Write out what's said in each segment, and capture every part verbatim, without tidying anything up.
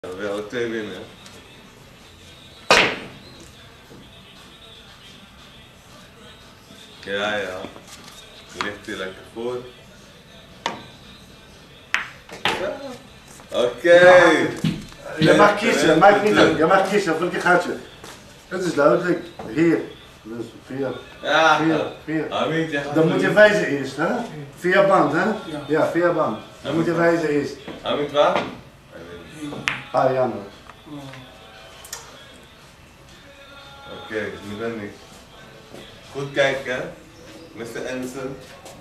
We willen alle twee winnen. Ja, ja. Ligt hij lekker voor. Ja. Oké. Okay. Je mag kiezen, maakt niet uit. Je mag kiezen welke gaat je. Het is duidelijk. Hier. Dus vier. Ja. Vier. Vier. Hamid, Dan moet je wijzen eerst, hè? Via band, hè? Ja, via band. Dan moet je wijzen eerst. Hamid, waar? Ah, ja, nog. Oké, okay, nu ben ik. Goed kijken, hè? mister Anderson.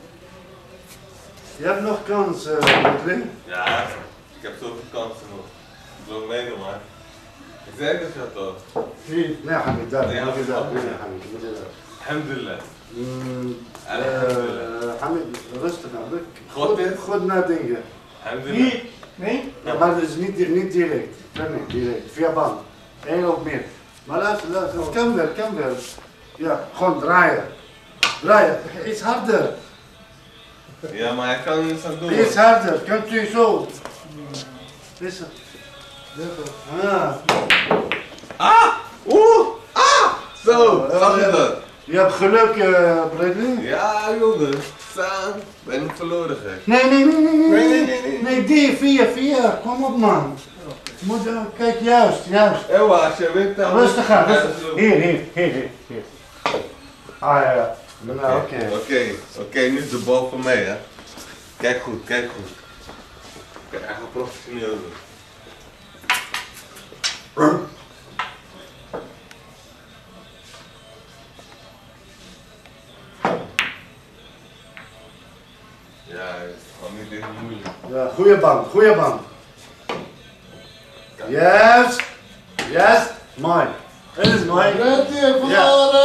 Je hebt nog kans, uh, Rodri. Ja, ik heb zoveel kansen nog. Ik wil meedoen, maar. Ik zei dat je toch? Nee, Hamid, daar. Nee, moet je daar. Hamid. Nee, Hamid, moet je daar. Alhamdulillah. Mm, Alhamdulillah. uh, Hamid, rustig aan. God Goed, is? goed nadenken. Alhamdulillah. Nee? Nee? Ja, maar het is niet, niet direct. Kan niet direct. Via band. Eén of meer. Maar luister, luister. Het kan wel, kan wel. Ja, gewoon draaien. Draaien. Iets harder. Ja, maar hij kan niets aan doen. Iets harder. Kunt u zo. Is Ah. Ah! Oeh! Ah! Zo, zag je dat? Je hebt geluk, uh, Bradley. Ja, jongens. Staan. Ben ik verloren, gek. Nee, nee, nee, nee, nee. Nee, nee, nee, nee. Nee, die, vier, vier. Kom op, man. Moet, uh, kijk, juist, juist. Ewa, als je weet dan... Rustig aan, rustig. Hier, hier, hier, hier. hier. Ah, ja, ja. Nou, oké. Oké, oké, nu is de bal voor mij, hè. Kijk goed, kijk goed. Kijk, hij gaat professioneel doen. Ja, gewoon niet echt moeilijk. Ja, goeie band, goeie band. Juist. Juist. Mooi. Dat is mooi. Bradley, Ja.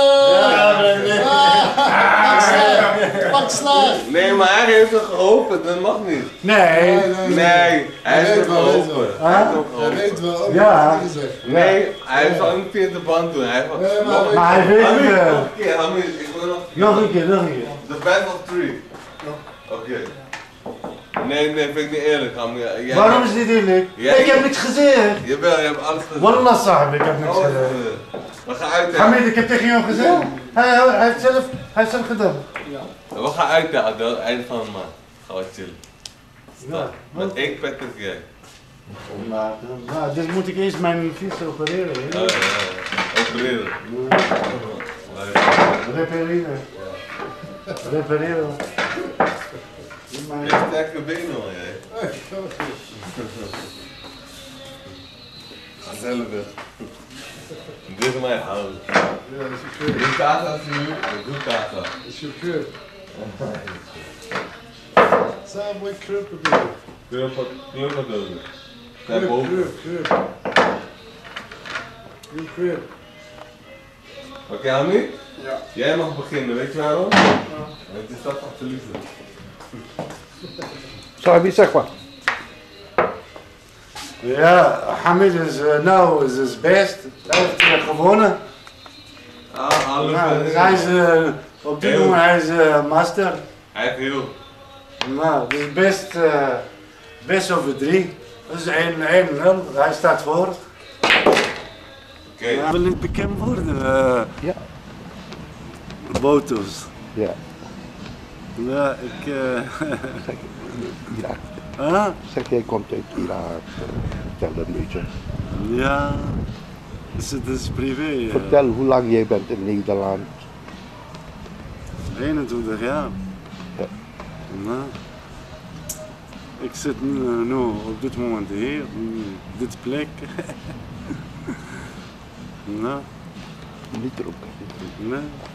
Pak slaag! Nee, maar hij heeft toch geholpen, dat mag niet. Nee. Nee, hij heeft toch geholpen. Hij heeft toch Hij weet geholpen. wel, ook Ja. wat gezegd. Nee, hij heeft al niet via de band doen. Hij heeft Nee, maar- Maar hij weet Hamid, het. nog een keer, Hamid, ik wil nog Nog een keer, nog een keer. The band of three. Oké. Nee, nee, vind ik niet eerlijk, Hamid. Jij- Waarom is dit eerlijk? Jij- Ik heb niks gezegd. Jawel, je hebt alles gezegd. Wallah sahib, ik heb niks Oh, gezegd. we gaan uit, hè. Hamid, ik heb tegen jou gezegd. Hij, hij, hij heeft zelf, hij heeft zelf gedaan. We gaan uit, hè, Adel. Eind van de maand. Gaan we chillen. Ja. Met één pet is jij. Maar, nou, dus moet ik eerst mijn fiets opereren. Ja, hè? ja, ja. Opereren. Repareren. Repareren. Je hebt sterke benen, hoor, jij. Gezellig. Dit is mijn hout. Ja, dat is je keur. Doe kasa, zie je? Ik doe kasa. Dat is je keur. Samen mooi kruppen doen. Kruppen, kruppen doen. Naar Krup, boven. krup, krup. Krup, krup. Oké, Hamid? Ja. Jij mag beginnen, weet je waarom? Het is dat van verliezen. Sabi, zeg maar. Ja, Hamid is uh, nou is het best. Hij heeft uh, gewonnen. Ah, alles. Nou, dus hij is uh, op dit Heel. moment hij is uh, master. Hij heeft heel. Nou, dus best, uh, best over drie. Dat is één nul. Hij staat voor. Oké. Okay. Ja, wil niet bekend worden. Uh, Ja. Boto's. Ja. Ja, ik. Uh, Zeg, Irak. huh? Zeg, jij komt uit Irak. Vertel een beetje. Ja, dus het is privé. Uh, Vertel hoe lang jij bent in Nederland. eenentwintig jaar. Ja. Nou, ik zit nu, uh, nu op dit moment hier, op dit plek. Nou, Niet dronken. nee.